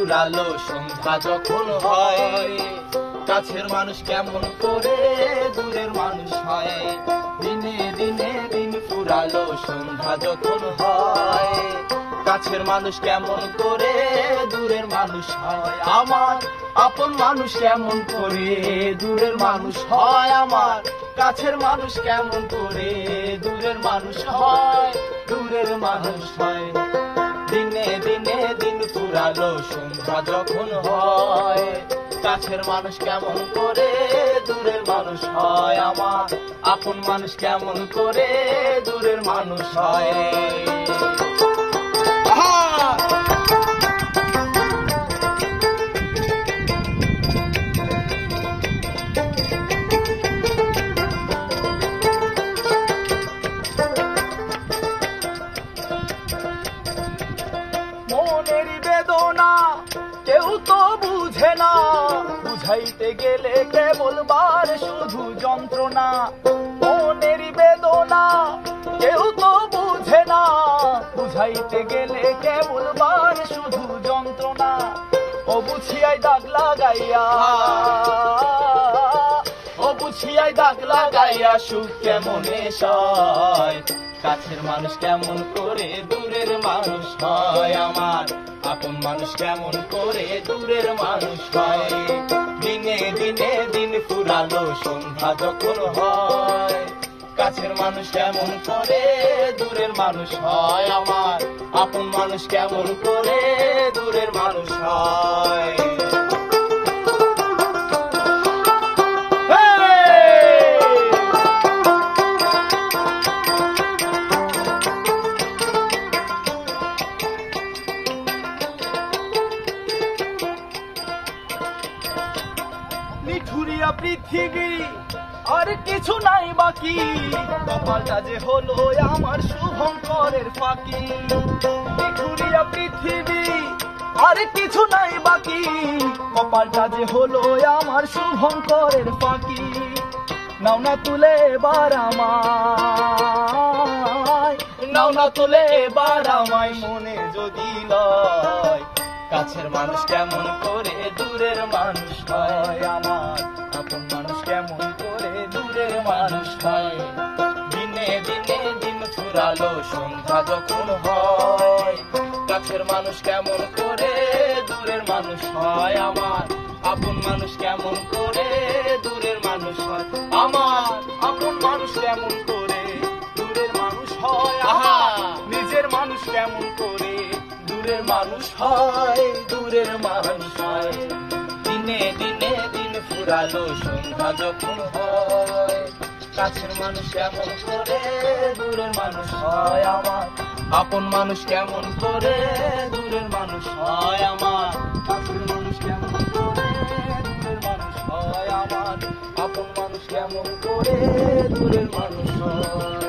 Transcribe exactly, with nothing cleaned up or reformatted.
ফুরালো সন্ধ্যা যখন হয়, কাছের মানুষ কেমন করে দূরের মানুষ হয়। দিনে দিনে দিন ফুরালো সন্ধ্যা যখন হয়, কাছের মানুষ কেমন করে দূরের মানুষ হয়। আমার আপন মানুষ কেমন করে দূরের মানুষ হয়, আমার কাছের মানুষ কেমন করে দূরের মানুষ হয়, দূরের মানুষ হয়। দিনে দিনে দিন ফুরালো সন্ধ্যা যখন হয়, কাছের মানুষ কেমন করে দূরের মানুষ হয়, আমার আপন মানুষ কেমন করে দূরের মানুষ হয়। মনের বেদনা কেউ তো বুঝে না, বুঝাইতে গেলে কেবল বার শুধু যন্ত্রণা। মনের বেদনা কেউ তো বুঝে না, বুঝাইতে গেলে কেবল বার শুধু যন্ত্রণা। ও বুঝিয়াই দাগ লাগাইয়া, ও বুঝিয়াই দাগ লাগাইয়া সুখ কেমনে সয়, কাছের মানুষ কেমন করে দূরের মানুষ হয়, আমার আপন মানুষ কেমন করে দূরের মানুষ হয়। দিনে দিনে দিন ফুরালো সন্ধ্যা যখন হয়, কাছের মানুষ কেমন করে দূরের মানুষ হয়, আমার আপন মানুষ কেমন করে দূরের মানুষ হয়। নিঠুরিয়া পৃথিবী আর কিছু নাই বাকি, কপালটা যে হলো আমার শুভঙ্করের ফাঁকি। নিঠুরিয়া পৃথিবী আর কিছু নাই বাকি, কপালটা যে হলো আমার শুভঙ্করের ফাঁকি। নাও না তুলে এবার আমায়, নাও না তুলে এবার আমায় মনে যদি লয়, কাছের মানুষ কেমন করে দূরের মানুষ হয়, আমার আপন মানুষ কেমন করে দূরের মানুষ হয়। দিনে দিনে দিন ফুরালো সন্ধ্যা যখন হয়, কাছের মানুষ কেমন করে দূরের মানুষ হয়, আমার আপন মানুষ কেমন করে দূরের মানুষ হয়, আমার আপন মানুষ কেমন করে দূরের মানুষ হয়, আহা নিজের মানুষ কেমন করে দূরের মানুষ হয়, দূরের মানুষ হয়। দিনে দিনে দিন ফুরালো সন্ধ্যা যখন হয়, কাছের মানুষ কেমন করে দূরের মানুষ হয়, আমার আপন মানুষ কেমন করে দূরের মানুষ হয়, আমার কাছের মানুষ কেমন করে দূরের মানুষ হয়, আমার আপন মানুষ কেমন করে দূরের মানুষ হয়।